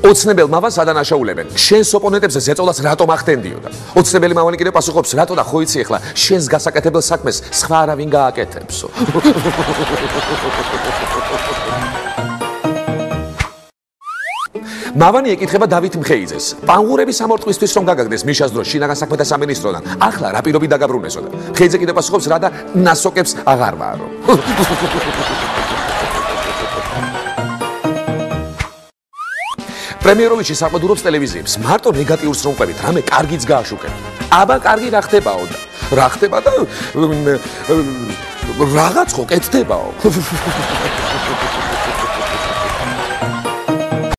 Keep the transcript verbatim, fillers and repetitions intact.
ოცნებელ მავას ადანაშაულებენ. შენს ოპონენტებზე ზეწოლას რატომ ახდენდიოდა? ოცნებელი მავალი კიდევ პასუხობს, რატო და ხო იცი ახლა შენს გასაკეთებელ საქმეს სხვა არავინ გააკეთებსო. მავანი ეკითხება დავით მხეიძეს. პანღურების სამორტყვისთვის რომ გაგაგდეს მიშას დროს შინაგან საქმეთა სამინისტროდან, ახლა რა პირობი დაგაბრუნესოდა? მხეიძე კიდევ პასუხობს, რა და ნასოკებს აღარ ვარო. პრემიეროვიჩი საყვედურობს ტელევიზიებს. მარტო ნეგატიურს რომ ყვებით, რამე კარგიც გააშუქება. აბა კარგი რა ხდებაო და რა ხდება და რაღაც ხო კეთდებაო.